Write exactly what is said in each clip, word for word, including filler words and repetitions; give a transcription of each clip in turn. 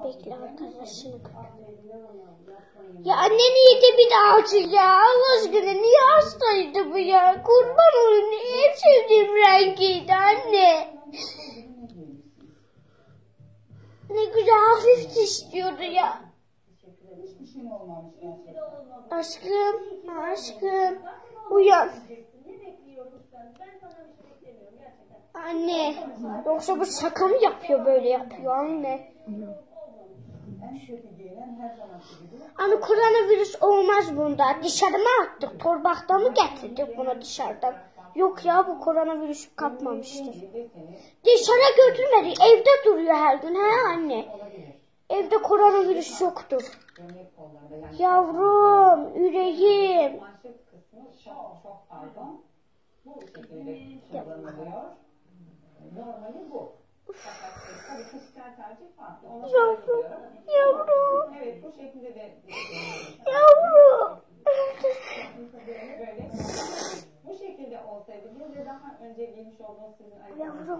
Bekle arkadaşını. Ya anne niye de bir daha açıyor ya? Allah aşkına niye hastaydı bu ya? Kurban olayım, niye hep sevdiğim rengiydi anne. Ne güzel hafif istiyordu ya. Aşkım, aşkım uyan. Anne, yoksa bu şaka mı yapıyor, böyle yapıyor anne? Anne koronavirüs olmaz bunda. Dışarı mı attık? Torbakta mı getirdik bunu dışarıdan? Yok ya, bu koronavirüsü kapmamıştır. Dışarı götürmedi. Evde duruyor her gün. He anne? Evde koronavirüs yoktur. Yavrum, yüreğim. Yavrum, yavrum. Evet, bu şekilde de yavrum. Bu şekilde olsaydı bir de daha önce giymiş olduğunuz sizin yavrum.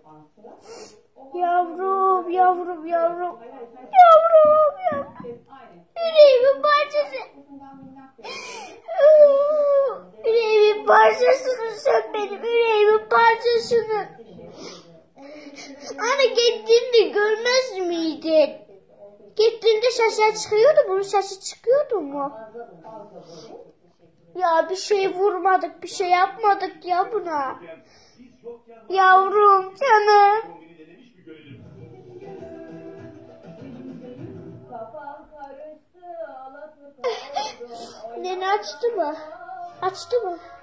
Yavrum, Yavrum, yavrum, yavrum. Yavrum, yavrum. Yüreğimin parçası. Yüreğimin parçasısın sen benim, yüreğimin parçasını. Anne gittiğinde görmez miydin? Gittiğinde sesler çıkıyordu, bunun sesi çıkıyordu mu? Ya bir şey vurmadık, bir şey yapmadık ya buna. Yavrum, canım. Nene açtı mı? Açtı mı?